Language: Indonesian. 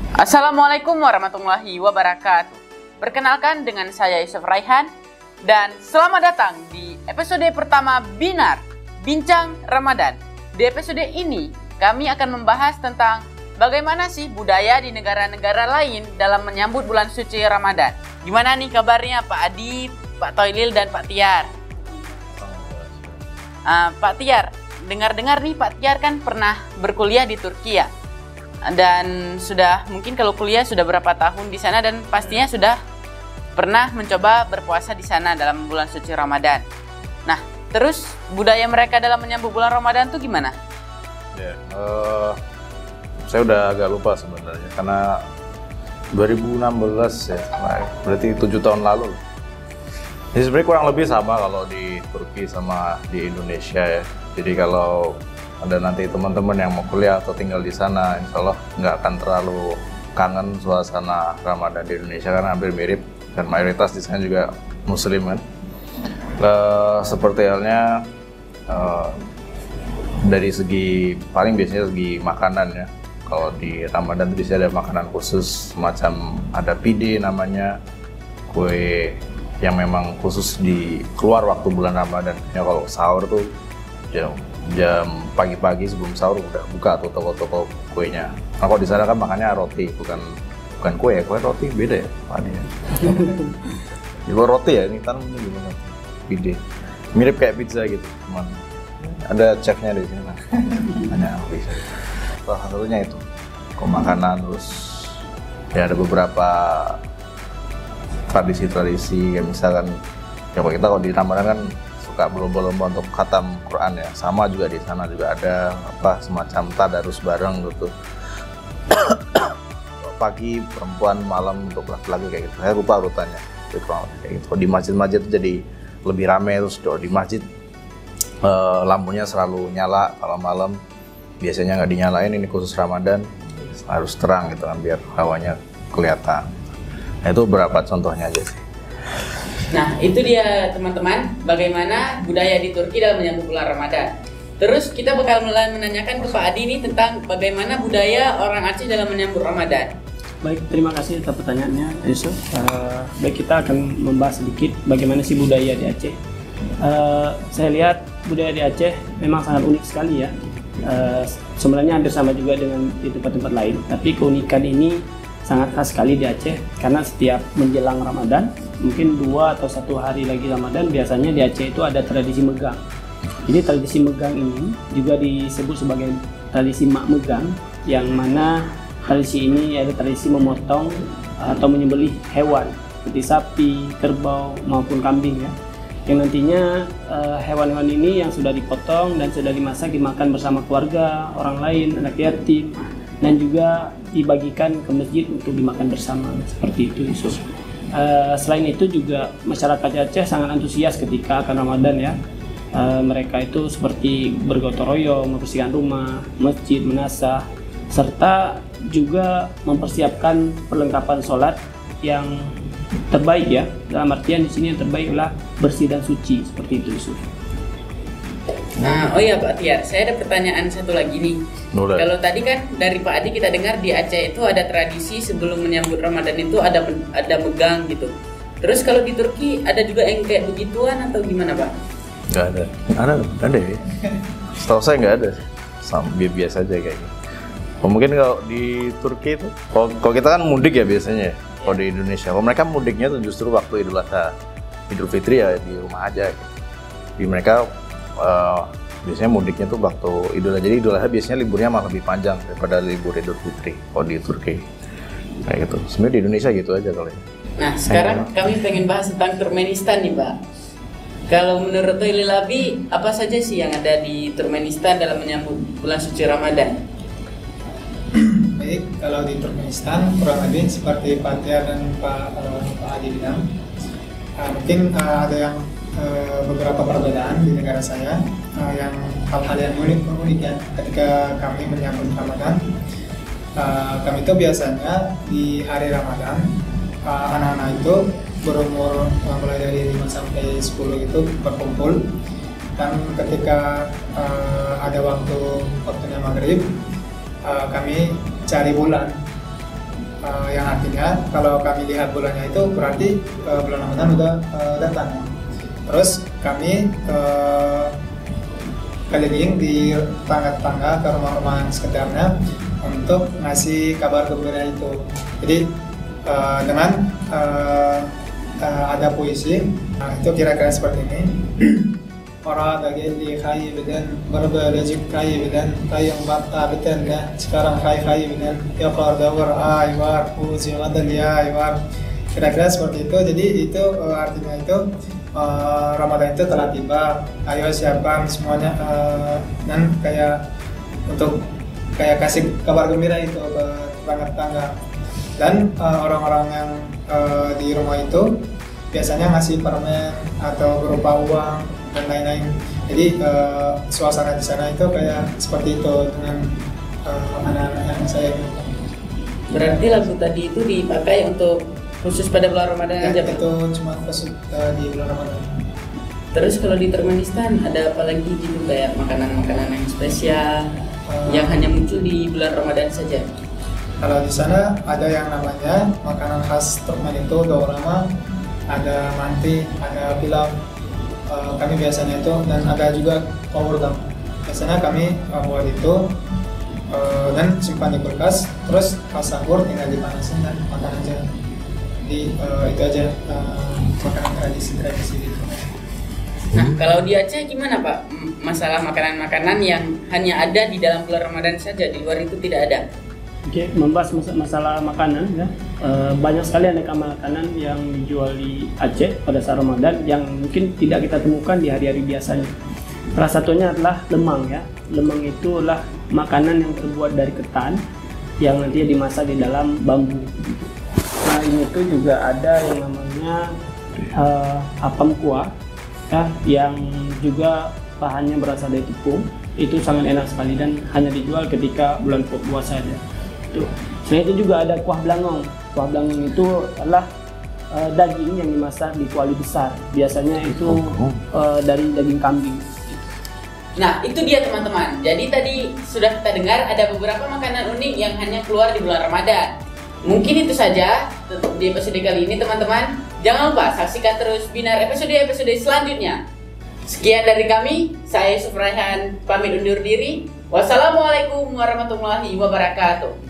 Assalamualaikum warahmatullahi wabarakatuh. Perkenalkan dengan saya Yusuf Raihan dan selamat datang di episode pertama Binar, Bincang Ramadan. Di episode ini kami akan membahas tentang bagaimana sih budaya di negara-negara lain dalam menyambut bulan suci Ramadan. Gimana nih kabarnya Pak Adi, Pak Toilil dan Pak Tiar? Pak Tiar, dengar-dengar nih Pak Tiar kan pernah berkuliah di Turki ya? Dan sudah mungkin kalau kuliah sudah berapa tahun di sana dan pastinya sudah pernah mencoba berpuasa di sana dalam bulan suci Ramadan. Nah, terus budaya mereka dalam menyambut bulan Ramadan tuh gimana? Ya, saya udah agak lupa sebenarnya karena 2016 ya, berarti 7 tahun lalu. Ini sebenarnya kurang lebih sama kalau di Turki sama di Indonesia ya. Jadi kalau ada nanti teman-teman yang mau kuliah atau tinggal di sana, insya Allah nggak akan terlalu kangen suasana Ramadan di Indonesia karena hampir mirip dan mayoritas di sana juga Muslim kan. Seperti halnya dari segi paling biasanya segi makanan ya. Kalau di Ramadan itu biasanya ada makanan khusus semacam ada pide namanya, kue yang memang khusus di keluar waktu bulan Ramadan. Ya kalau sahur tuh jam pagi-pagi sebelum sahur udah buka tuh toko-toko kuenya. Nah kalau di sana kan makannya roti, bukan kue ya, kue roti beda ya Pak Adi ya. Itu roti ya, ini tanamnya gimana? Pide, mirip kayak pizza gitu, cuman ada chefnya di sini. Hanya bisa. Salah satunya itu, kok makanan terus ya ada beberapa tradisi-tradisi kayak misalkan ya kalau di Ramadan kan suka berlomba-lomba untuk khatam Quran ya, sama juga di sana juga ada apa semacam tadarus bareng gitu. Pagi perempuan, malam untuk laki-laki kayak gitu. Saya lupa urutannya kayak gitu. Di masjid-masjid itu jadi lebih ramai, terus di masjid lampunya selalu nyala kalau malam. Biasanya nggak dinyalain, ini khusus Ramadan harus terang gitu kan biar hawanya kelihatan. Nah, itu beberapa contohnya aja sih. Nah, itu dia teman-teman, bagaimana budaya di Turki dalam menyambut bulan Ramadan. Terus kita bakal mulai menanyakan ke Pak Adi nih tentang bagaimana budaya orang Aceh dalam menyambut Ramadan. Baik, terima kasih atas pertanyaannya, Yusuf. Baik, kita akan membahas sedikit bagaimana sih budaya di Aceh. Saya lihat budaya di Aceh memang sangat unik sekali ya. Sebenarnya hampir sama juga dengan di tempat-tempat lain, tapi keunikan ini sangat khas sekali di Aceh karena setiap menjelang Ramadan, mungkin 2 atau 1 hari lagi Ramadan, biasanya di Aceh itu ada tradisi megang. Jadi tradisi megang ini juga disebut sebagai tradisi mak megang, yang mana tradisi ini yaitu tradisi memotong atau menyembelih hewan seperti sapi, kerbau maupun kambing ya. Yang nantinya hewan-hewan ini yang sudah dipotong dan sudah dimasak dimakan bersama keluarga, orang lain, anak yatim, dan juga dibagikan ke masjid untuk dimakan bersama, seperti itu Yusuf. Selain itu juga masyarakat Aceh sangat antusias ketika akan Ramadan ya. Mereka itu seperti bergotong royong, membersihkan rumah, masjid, menasah, serta juga mempersiapkan perlengkapan sholat yang terbaik ya. Dalam artian di sini yang terbaik adalah bersih dan suci, seperti itu Yusuf. Nah, oh iya Pak Tiar, saya ada pertanyaan satu lagi nih. Boleh. Kalau tadi kan dari Pak Adi kita dengar di Aceh itu ada tradisi sebelum menyambut Ramadan itu ada megang gitu. Terus kalau di Turki ada juga yang kayak begituan atau gimana Pak? Nggak ada. Ada ya? Setahu saya nggak ada. Sama biasa aja kayak gitu. Mungkin kalau di Turki itu, kalau kita kan mudik ya biasanya ya. Kalau di Indonesia, kalau mereka mudiknya tuh justru waktu Idul Adha, Idul Fitri ya di rumah aja. Gitu. Di mereka biasanya mudiknya tuh waktu Idul Adha. Jadi Idul Adha biasanya liburnya malah lebih panjang daripada libur Idul Fitri kalau di Turki. Kayak gitu. Sebenarnya di Indonesia gitu aja kalau ini. Nah, sekarang kami pengen bahas tentang Turkmenistan nih Pak. Kalau menurut Toilil Labi, apa saja sih yang ada di Turkmenistan dalam menyambut bulan suci Ramadan? Baik, kalau di Turkmenistan kurang lebih seperti Pak Tia dan Pak Adi bilang, mungkin ada yang beberapa perbedaan di negara saya, yang hal-hal yang unik ya. Ketika kami menyambut Ramadan, kami itu biasanya di hari Ramadan anak-anak itu berumur mulai dari 5 sampai 10 itu berkumpul, dan ketika ada waktunya maghrib, kami cari bulan yang artinya kalau kami lihat bulannya itu berarti bulan Ramadan udah datang. Terus kami keliling di tetangga-tetangga ke rumah-rumah sekitarnya untuk ngasih kabar gembira itu. Jadi dengan ada puisi, itu kira-kira seperti ini. Orang lagi di kai beden berbelajik kai beden kai yang bata beden ya sekarang kai beden ya keluar dawar aywar puisi ada dia aywar, kira-kira seperti itu. Jadi itu artinya itu Ramadan itu telah tiba, ayo siapkan semuanya dan kayak untuk kayak kasih kabar gembira itu ke tetangga-tetangga. Dan orang-orang yang di rumah itu biasanya ngasih permen atau berupa uang dan lain-lain. Jadi suasana di sana itu kayak seperti itu dengan anak-anak yang saya minta. Berarti lagu tadi itu dipakai untuk khusus pada bulan Ramadan aja, Pak? Itu cuma khusus di bulan Ramadan. Terus kalau di Turkmenistan ada apa lagi gitu kayak makanan-makanan yang spesial yang hanya muncul di bulan Ramadan saja? Kalau di sana ada yang namanya makanan khas Turkmen itu gaurama, ada manti, ada pilau. Kami biasanya itu dan ada juga kawurdam. Biasanya kami buat itu dan simpan di kulkas. Terus pas sahur tinggal dipanasin dan makan aja. Jadi itu aja makanan tradisi-tradisi gitu. Nah, kalau di Aceh gimana, Pak? Masalah makanan-makanan yang hanya ada di dalam bulan Ramadan saja, di luar itu tidak ada. Oke, membahas masalah makanan ya. Banyak sekali aneka makanan yang dijual di Aceh pada saat Ramadan yang mungkin tidak kita temukan di hari-hari biasanya. Salah satunya adalah lemang ya. Lemang itu adalah makanan yang terbuat dari ketan yang nantinya dimasak di dalam bambu. Nah, ini tuh juga ada yang namanya apam kuah ya, yang juga bahannya berasal dari tepung. Itu sangat enak sekali dan hanya dijual ketika bulan puasa saja. Selain itu juga ada kuah belangong. Kuah belangong itu adalah daging yang dimasak di kuali besar. Biasanya itu dari daging kambing. Nah, itu dia teman-teman. Jadi tadi sudah kita dengar ada beberapa makanan unik yang hanya keluar di bulan Ramadan. Mungkin itu saja di episode kali ini teman-teman. Jangan lupa saksikan terus Binar episode-episode selanjutnya. Sekian dari kami, saya Yusuf Raihan pamit undur diri. Wassalamualaikum warahmatullahi wabarakatuh.